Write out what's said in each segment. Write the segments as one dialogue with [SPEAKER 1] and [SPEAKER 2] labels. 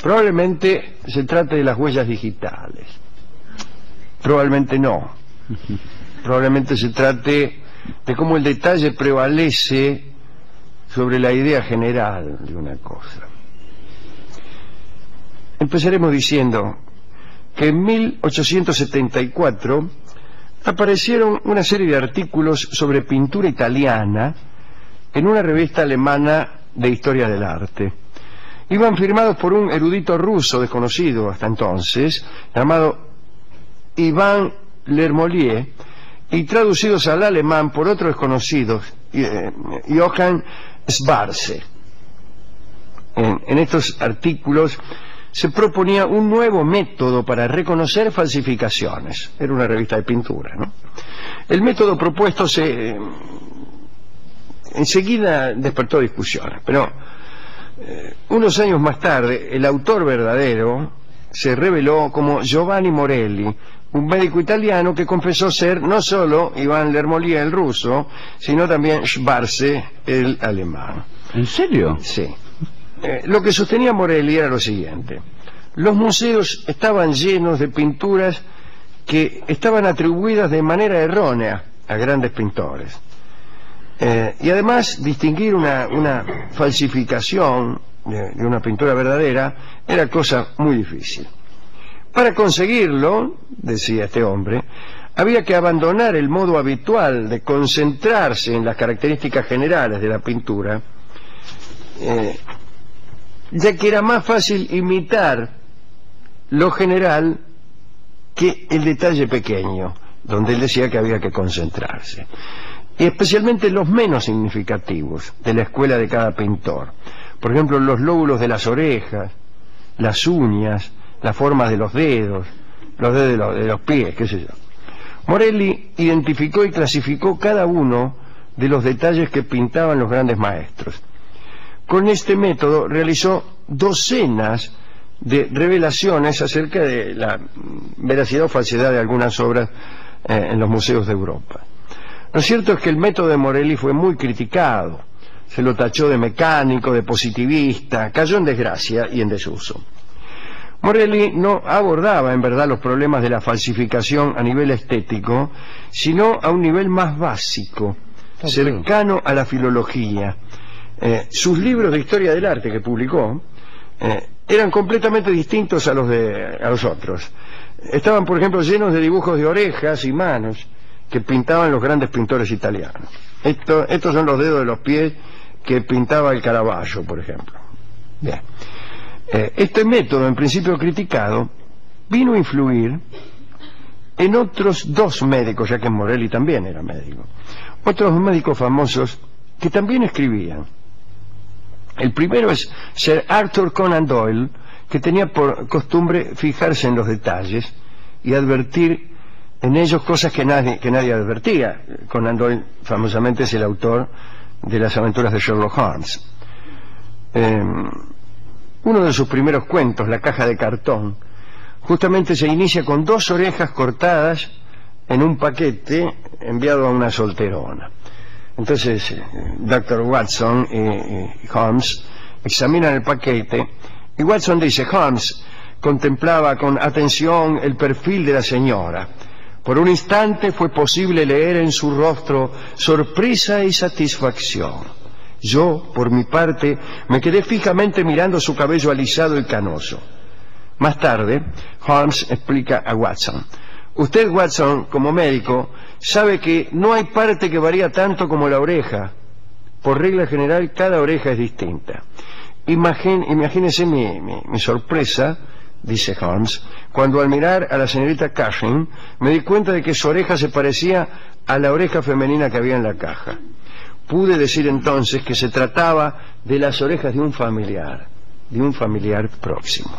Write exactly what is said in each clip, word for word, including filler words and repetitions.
[SPEAKER 1] Probablemente se trate de las huellas digitales. Probablemente no. Probablemente se trate de cómo el detalle prevalece sobre la idea general de una cosa. Empezaremos diciendo que en mil ochocientos setenta y cuatro aparecieron una serie de artículos sobre pintura italiana en una revista alemana de historia del arte. Iban firmados por un erudito ruso desconocido hasta entonces, llamado Ivan Lermolier, y traducidos al alemán por otro desconocido, eh, Johann Schwarze. En, en estos artículos se proponía un nuevo método para reconocer falsificaciones. Era una revista de pintura, ¿no? El método propuesto se... Eh, enseguida despertó discusiones, pero eh, unos años más tarde el autor verdadero se reveló como Giovanni Morelli, un médico italiano que confesó ser no solo Ivan Lermolier el ruso, sino también Schwarze el alemán.
[SPEAKER 2] ¿En serio?
[SPEAKER 1] Sí. Eh, lo que sostenía Morelli era lo siguiente: los museos estaban llenos de pinturas que estaban atribuidas de manera errónea a grandes pintores. Eh, y además distinguir una, una falsificación de, de una pintura verdadera era cosa muy difícil. Para conseguirlo, decía este hombre, había que abandonar el modo habitual de concentrarse en las características generales de la pintura, eh, ya que era más fácil imitar lo general que el detalle pequeño, donde él decía que había que concentrarse. Y especialmente los menos significativos de la escuela de cada pintor. Por ejemplo, los lóbulos de las orejas, las uñas, las formas de los dedos, los dedos de los, de los pies, qué sé yo. Morelli identificó y clasificó cada uno de los detalles que pintaban los grandes maestros. Con este método realizó docenas de revelaciones acerca de la veracidad o falsedad de algunas obras eh, en los museos de Europa. Lo cierto es que el método de Morelli fue muy criticado. Se lo tachó de mecánico, de positivista, cayó en desgracia y en desuso. Morelli no abordaba en verdad los problemas de la falsificación a nivel estético, sino a un nivel más básico, cercano a la filología. Eh, sus libros de historia del arte que publicó eh, eran completamente distintos a los de a los otros. Estaban, por ejemplo, llenos de dibujos de orejas y manos que pintaban los grandes pintores italianos. Esto, estos son los dedos de los pies que pintaba el Caravaggio, por ejemplo. Bien. Eh, este método, en principio criticado, vino a influir en otros dos médicos, ya que Morelli también era médico, otros médicos famosos que también escribían. El primero es Sir Arthur Conan Doyle, que tenía por costumbre fijarse en los detalles y advertir en ellos cosas que nadie, que nadie advertía. Conan Doyle famosamente es el autor de las aventuras de Sherlock Holmes. Eh, uno de sus primeros cuentos, La caja de cartón, justamente se inicia con dos orejas cortadas en un paquete enviado a una solterona. Entonces doctor Watson y, y Holmes examinan el paquete y Watson dice: Holmes contemplaba con atención el perfil de la señora. Por un instante fue posible leer en su rostro sorpresa y satisfacción. Yo, por mi parte, me quedé fijamente mirando su cabello alisado y canoso. Más tarde, Holmes explica a Watson: usted, Watson, como médico, sabe que no hay parte que varía tanto como la oreja. Por regla general, cada oreja es distinta. Imagín, imagínese mi, mi, mi sorpresa, dice Holmes, cuando al mirar a la señorita Cushing me di cuenta de que su oreja se parecía a la oreja femenina que había en la caja. Pude decir entonces que se trataba de las orejas de un familiar, de un familiar próximo.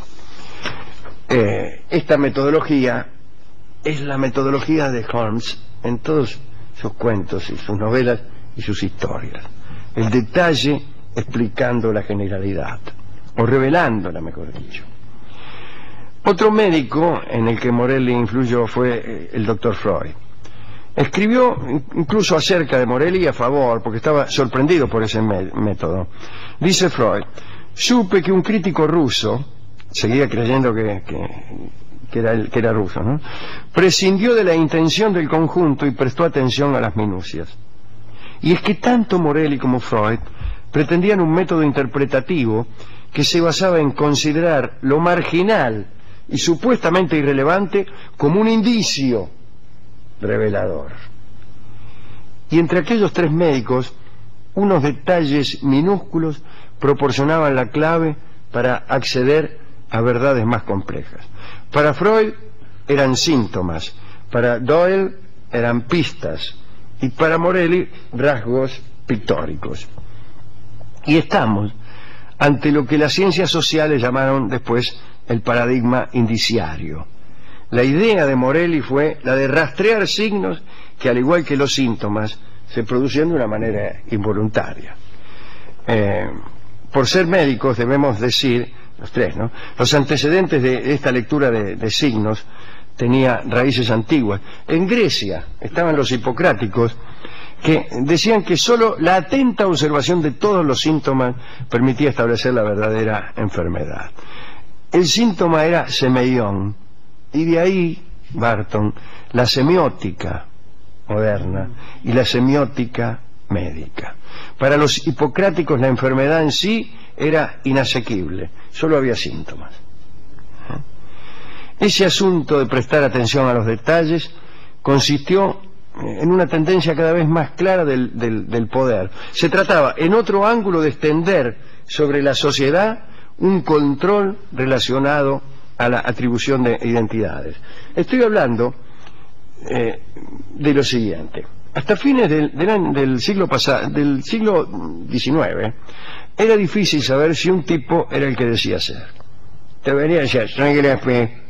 [SPEAKER 1] Eh, esta metodología es la metodología de Holmes en todos sus cuentos y sus novelas y sus historias. El detalle explicando la generalidad, o revelándola, mejor dicho. Otro médico en el que Morelli influyó fue el doctor Freud. Escribió incluso acerca de Morelli a favor, porque estaba sorprendido por ese método. Dice Freud: supe que un crítico ruso seguía creyendo que, que, que, era, el, que era ruso, ¿no? Prescindió de la intención del conjunto y prestó atención a las minucias. Y es que tanto Morelli como Freud pretendían un método interpretativo que se basaba en considerar lo marginal y supuestamente irrelevante como un indicio revelador. Y entre aquellos tres médicos, unos detalles minúsculos proporcionaban la clave para acceder a verdades más complejas. Para Freud eran síntomas, para Doyle eran pistas y para Morelli rasgos pictóricos. Y estamos ante lo que las ciencias sociales llamaron después el paradigma indiciario. La idea de Morelli fue la de rastrear signos que, al igual que los síntomas, se producían de una manera involuntaria. Eh, por ser médicos debemos decir, los tres, ¿no?, los antecedentes de esta lectura de, de signos tenía raíces antiguas. En Grecia estaban los hipocráticos, que decían que solo la atenta observación de todos los síntomas permitía establecer la verdadera enfermedad. El síntoma era semeión, y de ahí, Barton, la semiótica moderna y la semiótica médica. Para los hipocráticos la enfermedad en sí era inasequible, solo había síntomas. Ese asunto de prestar atención a los detalles consistió en una tendencia cada vez más clara del, del, del poder. Se trataba, en otro ángulo, de extender sobre la sociedad un control relacionado a la atribución de identidades. Estoy hablando eh, de lo siguiente. Hasta fines del, del, del siglo pasado, del siglo diecinueve, era difícil saber si un tipo era el que decía ser. Te venía a decir, soy Gillespie.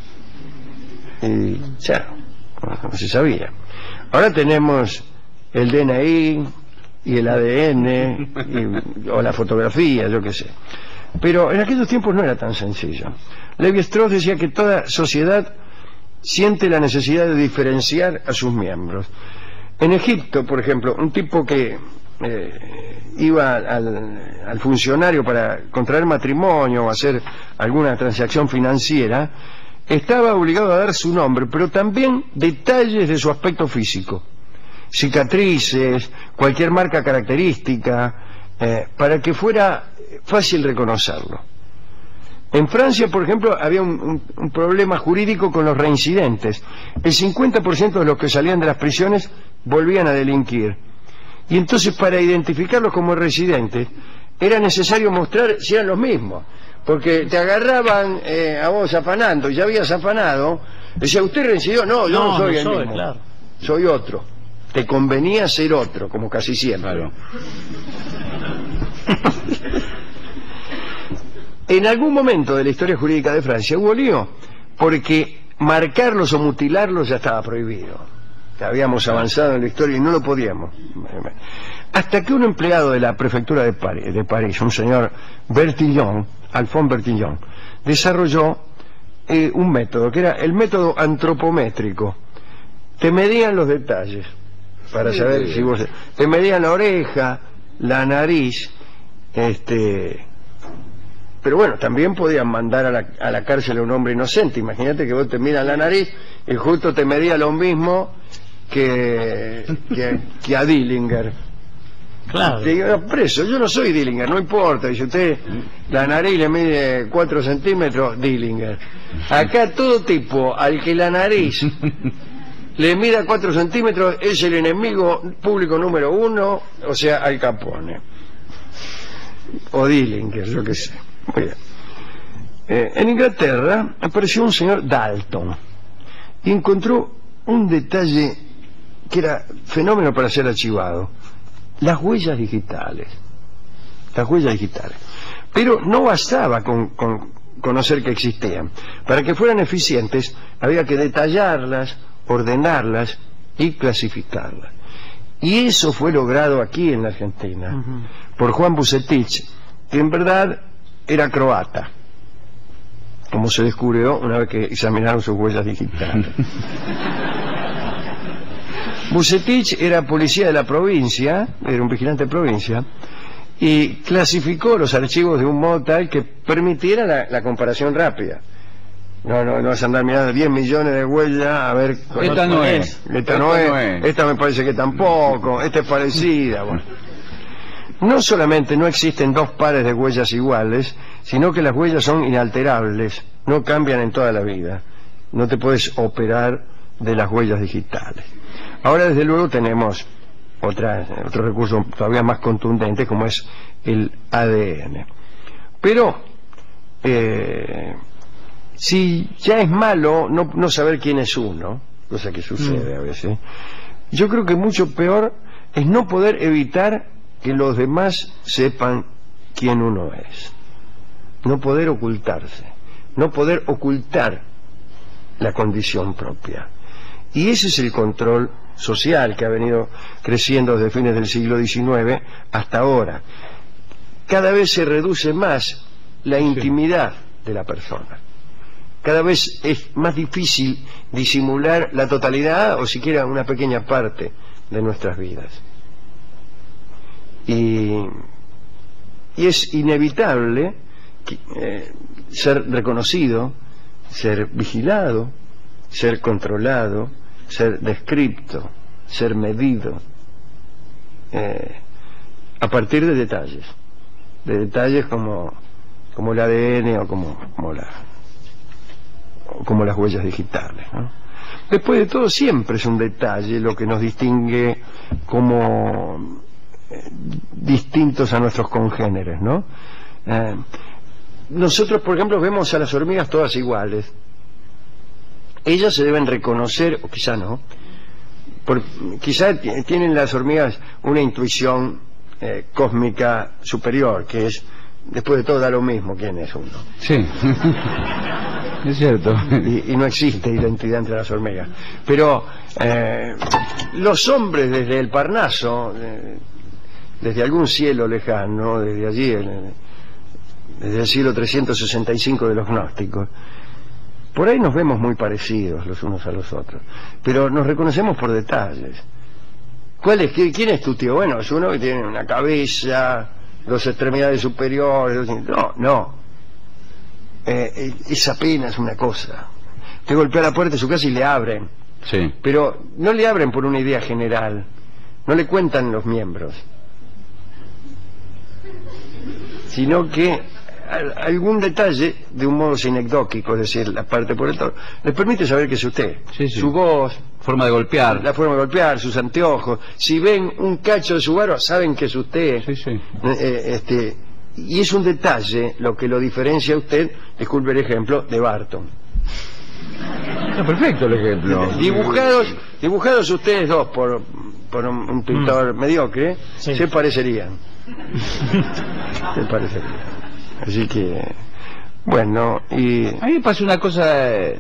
[SPEAKER 1] Y ya, no se sabía. Ahora tenemos el D N I y el A D N y, o la fotografía, yo qué sé. Pero en aquellos tiempos no era tan sencillo. Levi-Strauss decía que toda sociedad siente la necesidad de diferenciar a sus miembros. En Egipto, por ejemplo, un tipo que eh, iba al, al funcionario para contraer matrimonio o hacer alguna transacción financiera, estaba obligado a dar su nombre, pero también detalles de su aspecto físico, cicatrices, cualquier marca característica, eh, para que fuera fácil reconocerlo. En Francia, por ejemplo, había un, un, un problema jurídico con los reincidentes. El cincuenta por ciento de los que salían de las prisiones volvían a delinquir. Y entonces, para identificarlos como residentes, era necesario mostrar si eran los mismos. Porque te agarraban eh, a vos afanando, y ya habías afanado, decía, ¿usted reincidió? No, yo no, no soy no el soy, mismo, claro. Soy otro. Te convenía ser otro, como casi siempre. Claro. En algún momento de la historia jurídica de Francia hubo lío, porque marcarlos o mutilarlos ya estaba prohibido. Habíamos avanzado en la historia y no lo podíamos. Hasta que un empleado de la prefectura de París, de París un señor Bertillon, Alphonse Bertillon, desarrolló eh, un método, que era el método antropométrico. Te medían los detalles, para sí, saber sí. si vos... Te medían la oreja, la nariz, este... Pero bueno, también podían mandar a la, a la cárcel a un hombre inocente. Imagínate que vos te miras la nariz y justo te medía lo mismo que, que, que a Dillinger. Claro. Te digo, preso, yo no soy Dillinger, no importa. Y si usted la nariz le mide cuatro centímetros, Dillinger. Acá todo tipo al que la nariz le mida cuatro centímetros es el enemigo público número uno, o sea, Al Capone. O Dillinger, yo qué sé. Bien. Eh, en Inglaterra apareció un señor Dalton y encontró un detalle que era fenómeno para ser archivado: las huellas digitales. Las huellas digitales. Pero no bastaba con, con conocer que existían. Para que fueran eficientes había que detallarlas, ordenarlas y clasificarlas. Y eso fue logrado aquí en la Argentina, uh-huh, por Juan Bucetich, que en verdad era croata, como se descubrió una vez que examinaron sus huellas digitales. Bucetich era policía de la provincia, era un vigilante de provincia, y clasificó los archivos de un modo tal que permitiera la, la comparación rápida. No, no, no vas a andar mirando diez millones de huellas a ver...
[SPEAKER 2] Esta no es.
[SPEAKER 1] Esta, esta no, es. no es. Esta me parece que tampoco. Esta es parecida. Bueno. No solamente no existen dos pares de huellas iguales, sino que las huellas son inalterables, no cambian en toda la vida. No te puedes operar de las huellas digitales. Ahora, desde luego, tenemos otra, otro recurso todavía más contundente, como es el A D N. Pero... Eh, si ya es malo no, no saber quién es uno, cosa que sucede mm. a veces, yo creo que mucho peor es no poder evitar que los demás sepan quién uno es. No poder ocultarse, no poder ocultar la condición propia. Y ese es el control social que ha venido creciendo desde fines del siglo diecinueve hasta ahora. Cada vez se reduce más la intimidad de la persona. Cada vez es más difícil disimular la totalidad o siquiera una pequeña parte de nuestras vidas. Y, y es inevitable que, eh, ser reconocido, ser vigilado, ser controlado, ser descripto, ser medido, eh, a partir de detalles, de detalles como, como el A D N o como, como la... como las huellas digitales, ¿no? Después de todo, siempre es un detalle lo que nos distingue como eh, distintos a nuestros congéneres, ¿no? Eh, nosotros, por ejemplo, vemos a las hormigas todas iguales. Ellas se deben reconocer, o quizá no, por, quizá tienen las hormigas una intuición eh, cósmica superior, que es, después de todo, da lo mismo quién es uno.
[SPEAKER 2] Sí. Es cierto.
[SPEAKER 1] Y, y no existe identidad entre las hormigas. Pero eh, los hombres desde el Parnaso, eh, desde algún cielo lejano, desde allí, eh, desde el siglo trescientos sesenta y cinco de los gnósticos, por ahí nos vemos muy parecidos los unos a los otros, pero nos reconocemos por detalles. ¿Cuál es? ¿Quién es tu tío? Bueno, es uno que tiene una cabeza, dos extremidades superiores. No, no. Eh, es apenas una cosa. Te golpea la puerta de su casa y le abren.
[SPEAKER 2] Sí.
[SPEAKER 1] Pero no le abren por una idea general. No le cuentan los miembros. Sino que algún detalle, de un modo sinecdóquico, es decir, la parte por el todo, les permite saber que es usted.
[SPEAKER 2] Sí, sí.
[SPEAKER 1] Su voz,
[SPEAKER 2] forma de golpear.
[SPEAKER 1] La forma de golpear, sus anteojos. Si ven un cacho de su barba, saben que es usted.
[SPEAKER 2] Sí, sí.
[SPEAKER 1] Eh, este... Y es un detalle lo que lo diferencia a usted, disculpe el ejemplo, de Barton.
[SPEAKER 2] Está perfecto el ejemplo.
[SPEAKER 1] Dibujados, dibujados ustedes dos por, por un, un pintor mm. mediocre, sí. se parecerían. Se parecerían. Así que, bueno, y...
[SPEAKER 2] A mí me pasa una cosa... Eh...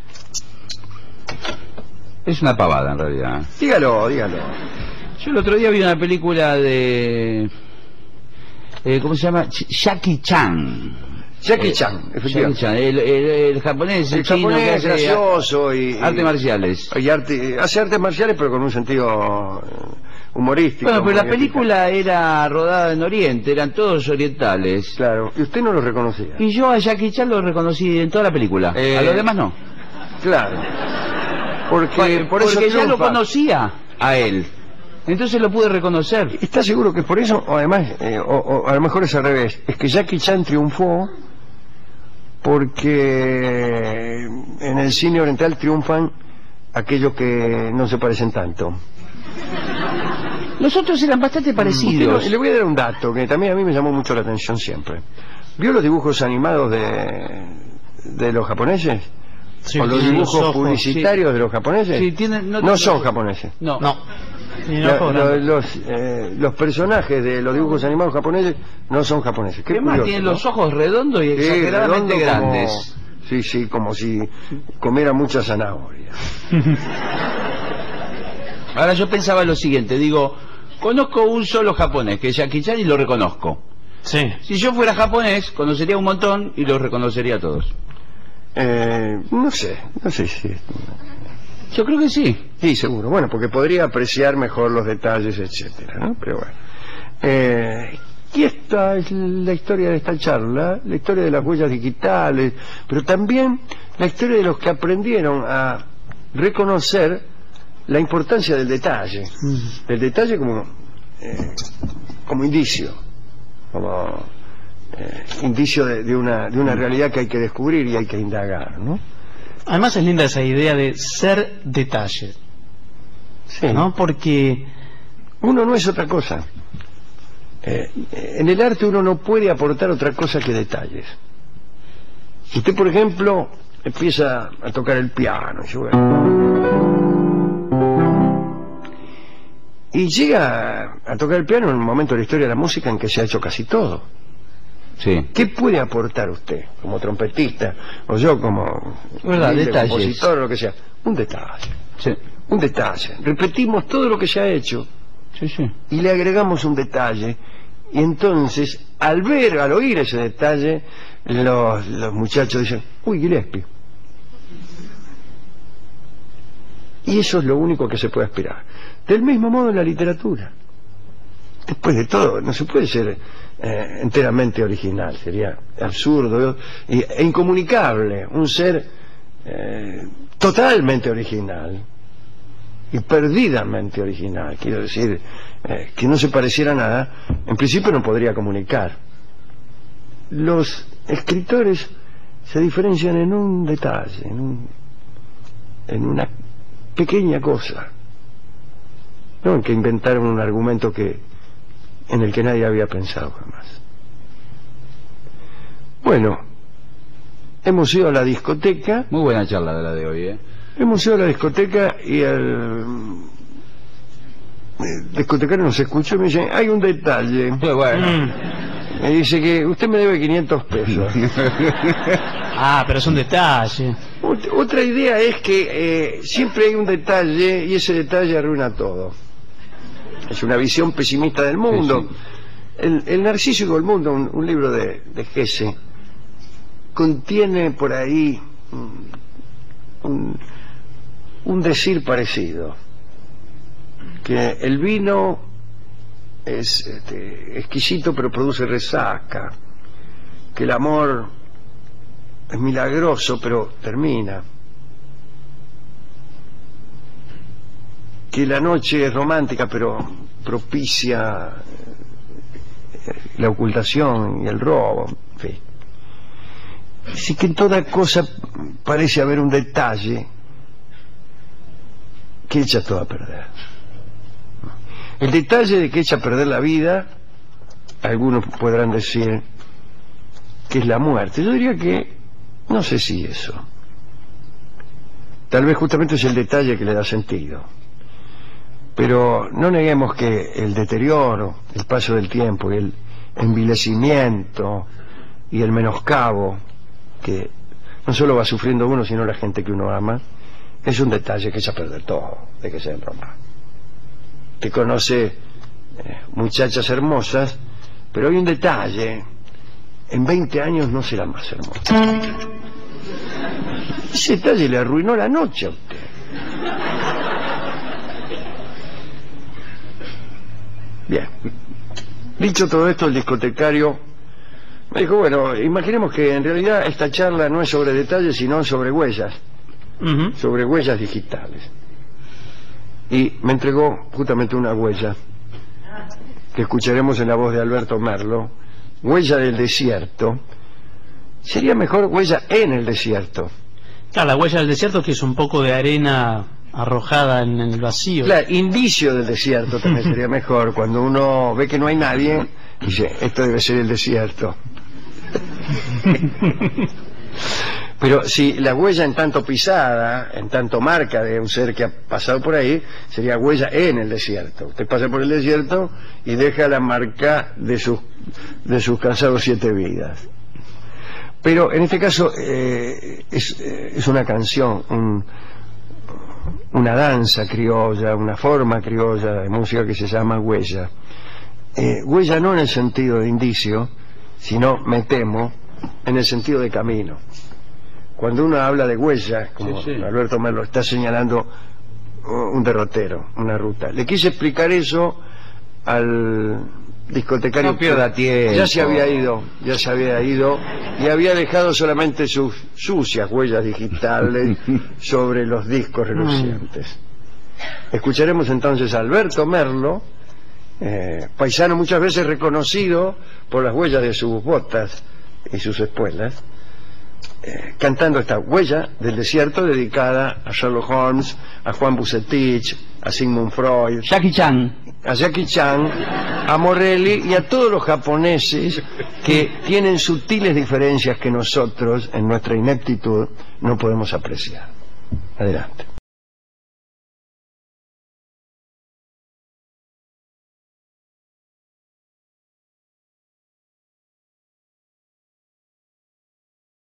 [SPEAKER 2] Es una pavada en realidad.
[SPEAKER 1] Dígalo, dígalo.
[SPEAKER 2] Yo el otro día vi una película de... Eh, ¿Cómo se llama? Ch Jackie Chan.
[SPEAKER 1] Jackie
[SPEAKER 2] eh,
[SPEAKER 1] Chan, efectivamente.
[SPEAKER 2] Jackie Chan, el, el, el japonés, el,
[SPEAKER 1] el
[SPEAKER 2] chino
[SPEAKER 1] japonés
[SPEAKER 2] que hace
[SPEAKER 1] gracioso y,
[SPEAKER 2] artes marciales.
[SPEAKER 1] Y arte, hace artes marciales, pero con un sentido humorístico.
[SPEAKER 2] Bueno, pero la película era rodada en Oriente, eran todos orientales.
[SPEAKER 1] Claro, y usted no lo reconocía.
[SPEAKER 2] Y yo a Jackie Chan lo reconocí en toda la película. Eh, a los demás no.
[SPEAKER 1] Claro. Porque,
[SPEAKER 2] por, por eso porque ya lo conocía a él. Entonces lo pude reconocer.
[SPEAKER 1] ¿Está seguro que es por eso? O además, eh, o, o a lo mejor es al revés. Es que Jackie Chan triunfó porque en el cine oriental triunfan aquellos que no se parecen tanto.
[SPEAKER 2] Los otros eran bastante parecidos.
[SPEAKER 1] Y le voy a dar un dato que también a mí me llamó mucho la atención siempre. ¿Vio los dibujos animados de, de los japoneses? Sí, ¿o los dibujos los ojos, publicitarios sí. de los japoneses?
[SPEAKER 2] Sí, tienen, no,
[SPEAKER 1] no son japoneses.
[SPEAKER 2] No. no.
[SPEAKER 1] La, lo, los, eh, los personajes de los dibujos animados japoneses no son japoneses.
[SPEAKER 2] Qué más, tienen ¿no? los ojos redondos y sí, exageradamente redondo grandes.
[SPEAKER 1] Como, sí, sí, como si comiera mucha zanahoria.
[SPEAKER 2] Ahora yo pensaba lo siguiente, digo, conozco un solo japonés, que es Jackie Chan, y lo reconozco.
[SPEAKER 3] Sí.
[SPEAKER 2] Si yo fuera japonés, conocería un montón y los reconocería a todos.
[SPEAKER 1] Eh, no sé, no sé si...
[SPEAKER 2] Yo creo que sí.
[SPEAKER 1] Sí, seguro. Bueno, porque podría apreciar mejor los detalles, etcétera, ¿no? Pero bueno. Eh, Y esta es la historia de esta charla, la historia de las huellas digitales, pero también la historia de los que aprendieron a reconocer la importancia del detalle, mm. del detalle como, eh, como indicio, como eh, indicio de, de, una, de una realidad que hay que descubrir y hay que indagar, ¿no?
[SPEAKER 3] Además es linda esa idea de ser detalle,
[SPEAKER 1] sí.
[SPEAKER 3] ¿no? Porque
[SPEAKER 1] uno no es otra cosa. Eh, en el arte uno no puede aportar otra cosa que detalles. Usted, por ejemplo, empieza a tocar el piano y llega a tocar el piano en un momento de la historia de la música en que se ha hecho casi todo.
[SPEAKER 2] Sí.
[SPEAKER 1] ¿Qué puede aportar usted como trompetista o yo como compositor o lo que sea? Un detalle.
[SPEAKER 2] Sí.
[SPEAKER 1] Un detalle. Repetimos todo lo que se ha hecho.
[SPEAKER 2] Sí, sí.
[SPEAKER 1] Y le agregamos un detalle, y entonces al ver, al oír ese detalle, los, los muchachos dicen, uy, Gillespie. Y eso es lo único que se puede aspirar. Del mismo modo en la literatura. Después de todo, no se puede ser eh, enteramente original, sería absurdo e, e incomunicable un ser eh, totalmente original y perdidamente original, quiero decir, eh, que no se pareciera a nada, en principio no podría comunicar. Los escritores se diferencian en un detalle, en, un, en una pequeña cosa, no en que inventaron un argumento que en el que nadie había pensado jamás. Bueno, hemos ido a la discoteca.
[SPEAKER 2] Muy buena charla de la de hoy, ¿eh?
[SPEAKER 1] Hemos ido a la discoteca y el discotecario nos escuchó y me dice, hay un detalle.
[SPEAKER 2] Bueno.
[SPEAKER 1] Me dice que usted me debe quinientos pesos.
[SPEAKER 3] Ah, pero es un detalle.
[SPEAKER 1] Ot- Otra idea es que eh, siempre hay un detalle y ese detalle arruina todo. Es una visión pesimista del mundo.
[SPEAKER 2] Sí, sí.
[SPEAKER 1] El, el Narcísico del Mundo, un, un libro de, de Hesse, contiene por ahí un, un, un decir parecido, que el vino es este, exquisito pero produce resaca, que el amor es milagroso pero termina, que la noche es romántica pero propicia la ocultación y el robo, en fin. Así que en toda cosa parece haber un detalle que echa todo a perder. El detalle de que echa a perder la vida, algunos podrán decir que es la muerte. Yo diría que no sé si eso. Tal vez justamente es el detalle que le da sentido. Pero no neguemos que el deterioro, el paso del tiempo y el envilecimiento y el menoscabo que no solo va sufriendo uno, sino la gente que uno ama, es un detalle que echa a perder todo, de que sea en Roma. Que conoce eh, muchachas hermosas, pero hay un detalle, en veinte años no será más hermosa. Ese detalle le arruinó la noche a usted. Bien. Dicho todo esto, el discotecario me dijo, bueno, imaginemos que en realidad esta charla no es sobre detalles, sino sobre huellas,
[SPEAKER 3] Uh-huh.
[SPEAKER 1] sobre huellas digitales. Y me entregó justamente una huella que escucharemos en la voz de Alberto Merlo, huella del desierto. Sería mejor huella en el desierto.
[SPEAKER 3] Claro, la huella del desierto, que es un poco de arena arrojada en el vacío.
[SPEAKER 1] Claro, indicio del desierto también sería mejor. Cuando uno ve que no hay nadie, dice, esto debe ser el desierto. Pero si la huella en tanto pisada, en tanto marca de un ser que ha pasado por ahí, sería huella en el desierto. Usted pasa por el desierto y deja la marca de sus, de sus cansados siete vidas. Pero en este caso eh, es, eh, es una canción, un, una danza criolla, una forma criolla de música que se llama huella. Eh, huella no en el sentido de indicio, sino, me temo, en el sentido de camino. Cuando uno habla de huella, como sí, sí. Alberto Merlo está señalando un derrotero, una ruta. Le quise explicar eso al discotecario
[SPEAKER 2] No pierda tiempo.
[SPEAKER 1] ya se había ido, ya se había ido y había dejado solamente sus sucias huellas digitales sobre los discos relucientes. Escucharemos entonces a Alberto Merlo, eh, paisano muchas veces reconocido por las huellas de sus botas y sus espuelas, eh, cantando esta Huella del Desierto, dedicada a Sherlock Holmes, a Juan Bucetich, a Sigmund Freud,
[SPEAKER 2] Jackie Chan.
[SPEAKER 1] a Jackie Chan, a Morelli y a todos los japoneses que tienen sutiles diferencias que nosotros, en nuestra ineptitud, no podemos apreciar. Adelante.